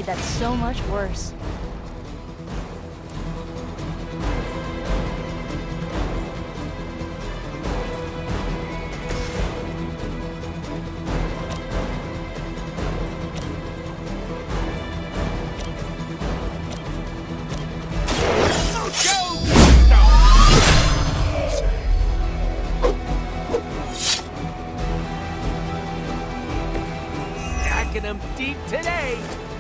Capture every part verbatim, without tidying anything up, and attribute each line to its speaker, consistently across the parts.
Speaker 1: that's so much worse.
Speaker 2: Them deep today.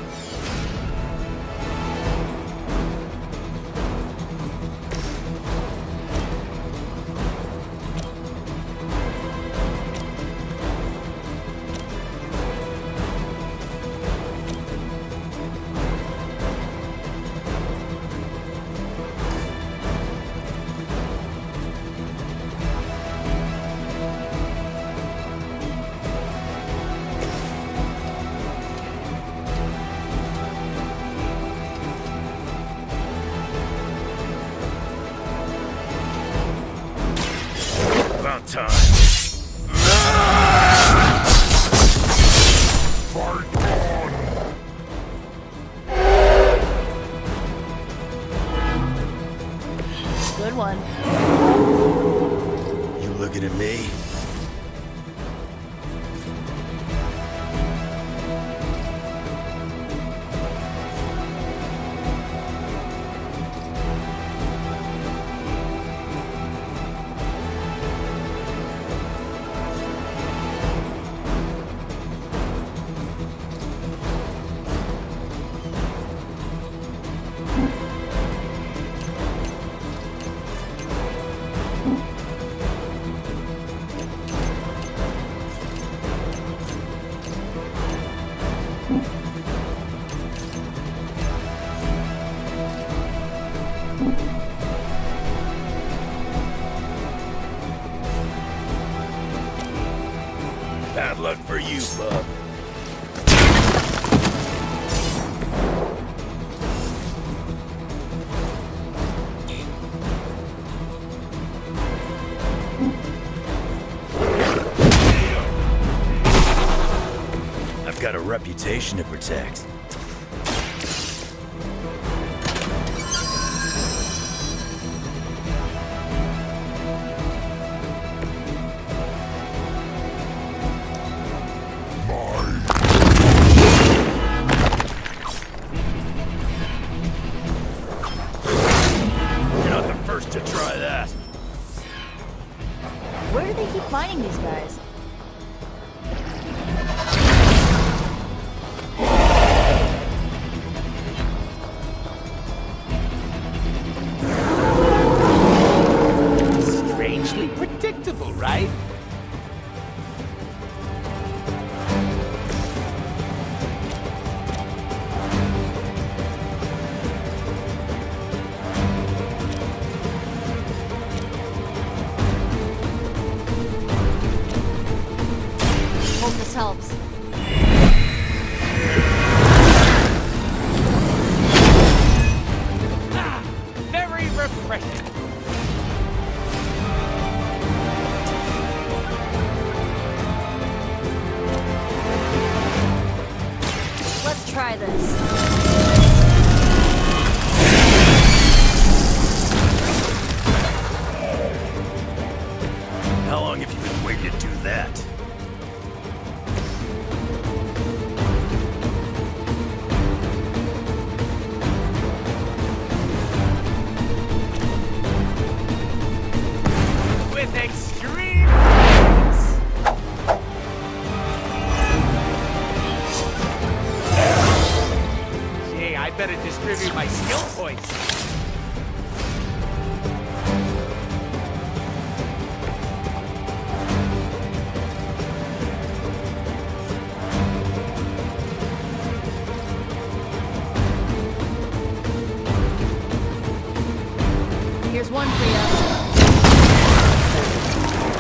Speaker 3: About time. Fight on!
Speaker 1: Good one.
Speaker 3: You looking at me? Bad luck for you, bub. I've got a reputation to protect. To try that.
Speaker 1: Where do they keep finding these guys?
Speaker 2: Strangely predictable, right?
Speaker 1: Hope this helps.
Speaker 2: Ah, very refreshing.
Speaker 1: Let's try this.
Speaker 3: How long have you been waiting to do that?
Speaker 2: With extreme ease. Gee, I better distribute my skill points.
Speaker 1: Here's one for you.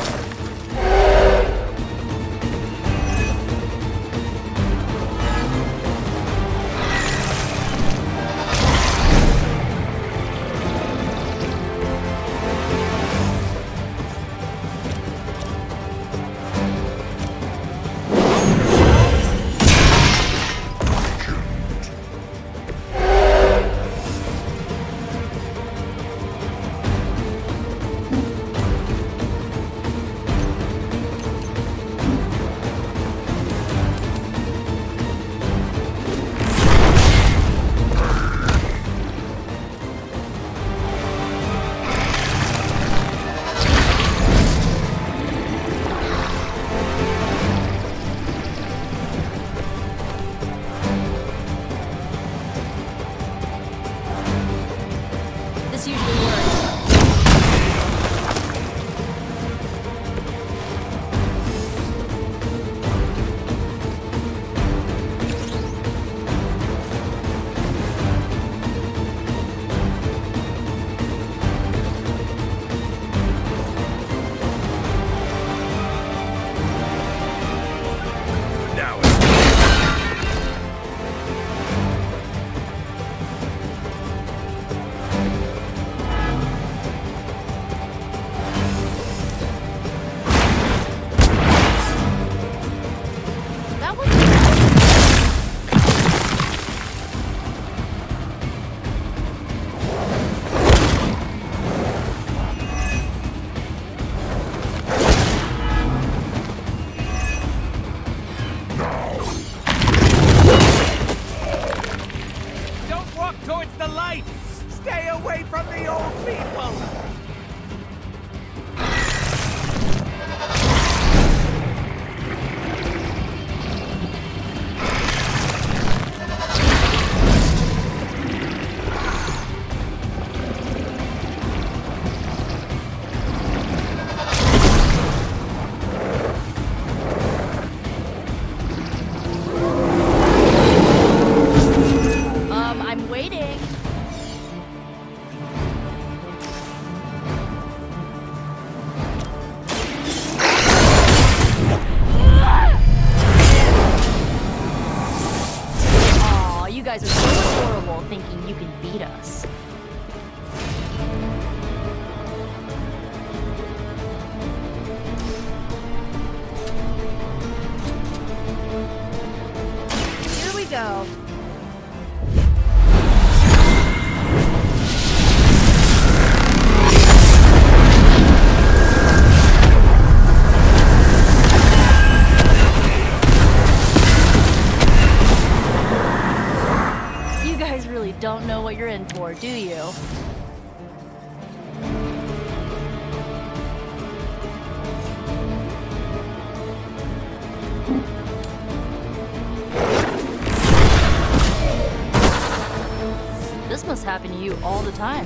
Speaker 1: happen to you all the time.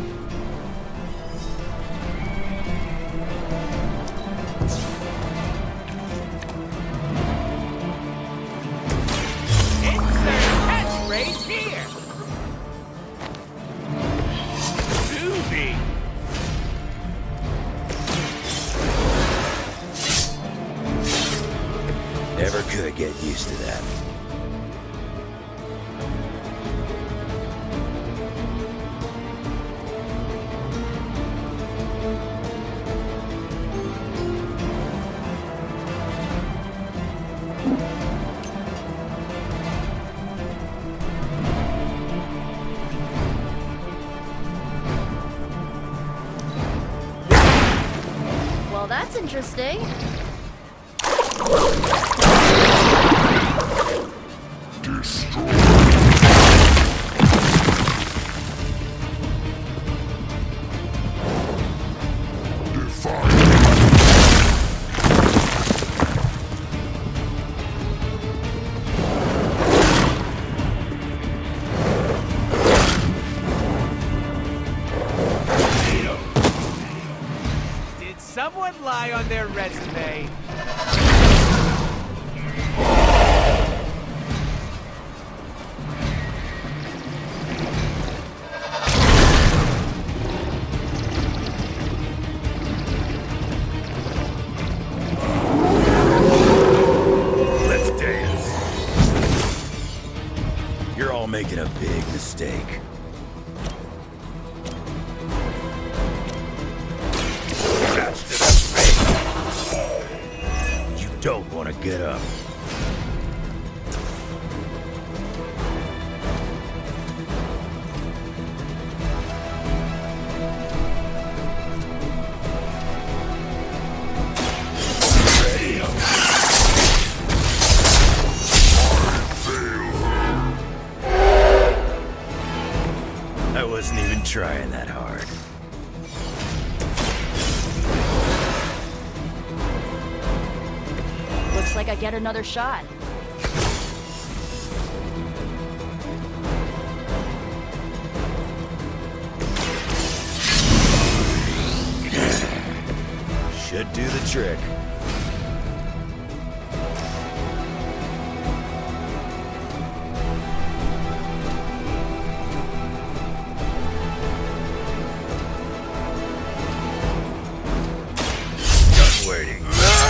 Speaker 2: Insert catchphrase here. Doobie.
Speaker 3: Never could get used to that.
Speaker 1: Well, that's interesting.
Speaker 2: Did someone lie on their resume?
Speaker 3: Let's dance. You're all making a big mistake. Catch to the face. You don't want to get up. I wasn't even trying that hard.
Speaker 1: Looks like I get another shot.
Speaker 3: Should do the trick. Done waiting.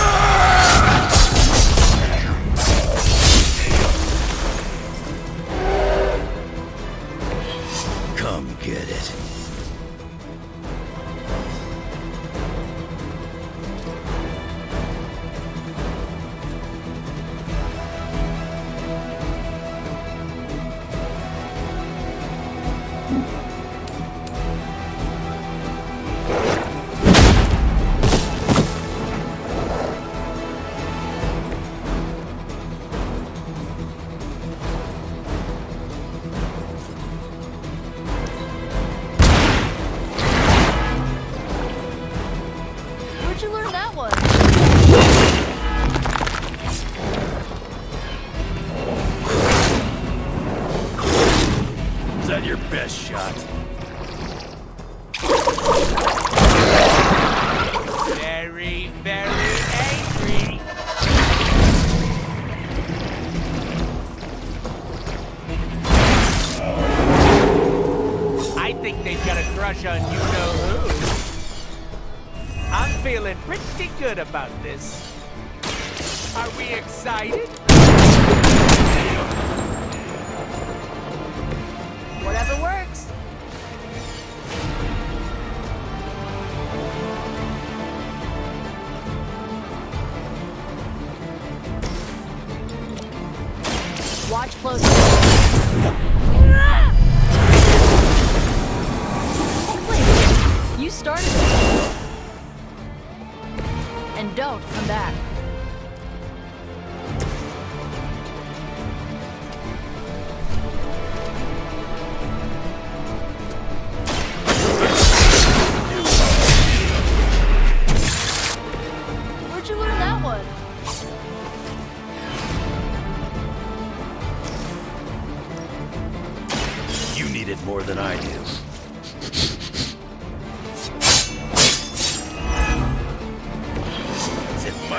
Speaker 3: Come get it.
Speaker 1: Where'd you learn that one?
Speaker 3: Is that your best shot?
Speaker 2: Very, very angry. I think they've got a crush on you-know-who. I'm feeling pretty good about this. Are we excited?
Speaker 1: Whatever works. Watch closely. Wait, you started it. And don't come back. Where'd you learn that one?
Speaker 3: You need it more than I do.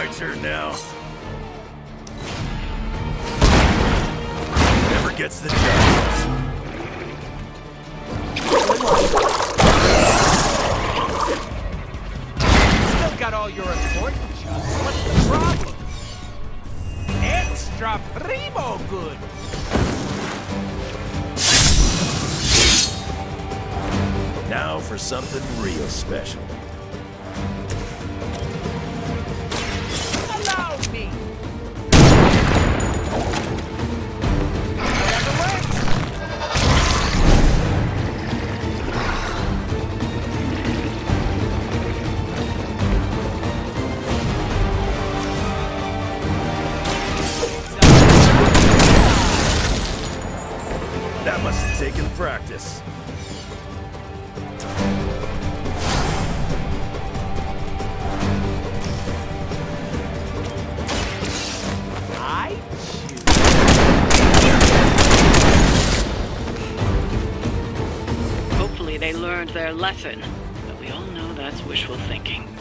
Speaker 3: my turn now. Never gets the job.
Speaker 2: Still got all your important shots. What's the problem? Extra primo good.
Speaker 3: Now for something real special.
Speaker 2: Allow me. Whatever works.
Speaker 3: That must have taken practice.
Speaker 2: I choose.
Speaker 4: Hopefully they learned their lesson, but we all know that's wishful thinking.